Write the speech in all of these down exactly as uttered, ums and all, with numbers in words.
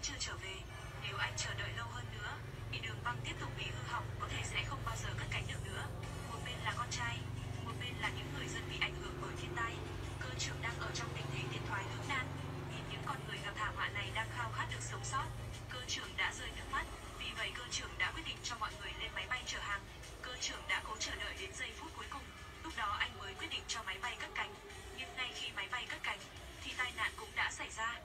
chưa trở về. Nếu anh chờ đợi lâu hơn nữa, thì đường băng tiếp tục bị hư hỏng, có thể sẽ không bao giờ cất cánh được nữa. Một bên là con trai, một bên là những người dân bị ảnh hưởng bởi thiên tai. Cơ trưởng đang ở trong tình thế tiến thoái lưỡng nan. Nhìn những con người gặp thảm họa này đang khao khát được sống sót, cơ trưởng đã rơi nước mắt. Vì vậy cơ trưởng đã quyết định cho mọi người lên máy bay chở hàng. Cơ trưởng đã cố chờ đợi đến giây phút cuối cùng. Lúc đó anh mới quyết định cho máy bay cất cánh. Nhưng ngay khi máy bay cất cánh, thì tai nạn cũng đã xảy ra.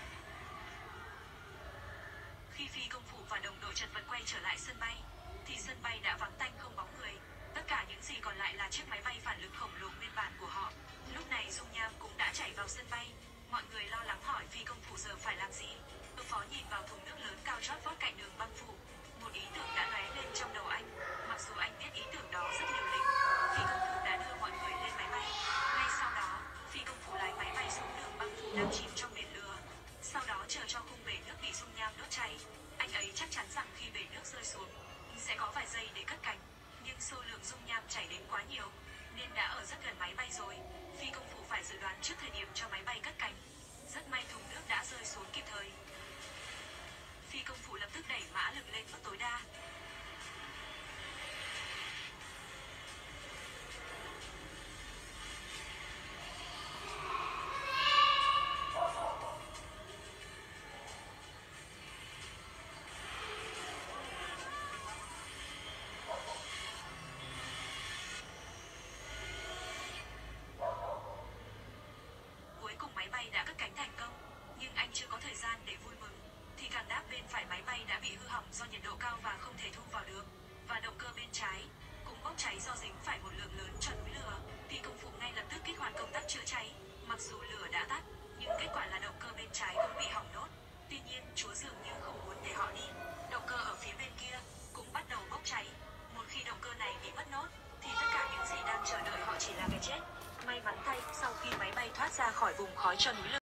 Khi phi công phụ và đồng đội chật vật quay trở lại sân bay, thì sân bay đã vắng tanh không bóng người. Tất cả những gì còn lại là chiếc máy bay phản lực khổng lồ nguyên bản của họ. Lúc này dung nham cũng đã chạy vào sân bay. Mọi người lo lắng hỏi phi công phụ giờ phải làm gì. Cơ phó nhìn vào thùng nước lớn cao chót vót cạnh đường băng phụ. Một ý tưởng đã lóe lên trong đầu anh. Mặc dù anh biết ý tưởng đó rất liều lĩnh, phi công phụ đã đưa mọi người lên máy bay. Ngay sau đó, phi công phụ lái máy bay xuống đường băng phụ đang chìm trong biển lửa. Sau đó chờ cho khung bể nước bị dung nham đốt cháy. Anh ấy chắc chắn rằng khi bể nước rơi xuống, sẽ có vài giây để cất cánh. Nhưng số lượng dung nham chảy đến quá nhiều, nên đã ở rất gần máy bay rồi. Phi công phụ phải dự đoán trước thời điểm cho máy bay cất cánh. Rất may thùng nước đã rơi xuống kịp thời. Phi công phụ lập tức đẩy mã lực lên mức tối đa. Cuối cùng máy bay đã cất cánh thành công, nhưng anh chưa có thời gian để vui mừng, thì càng đáp bên phải máy bay đã bị hư hỏng do nhiệt độ cao và không thể thu vào được, và động cơ bên trái cũng bốc cháy do dính phải một lượng lớn cho núi lửa. Phi công phụ ngay lập tức kích hoạt công tác chữa cháy. Mặc dù lửa đã tắt, nhưng kết quả là động cơ bên trái cũng bị hỏng nốt. Tuy nhiên, Chúa dường như không muốn để họ đi. Động cơ ở phía bên kia cũng bắt đầu bốc cháy. Một khi động cơ này bị mất nốt, thì tất cả những gì đang chờ đợi họ chỉ là cái chết. May mắn thay, sau khi máy bay thoát ra khỏi vùng khói cho núi lửa,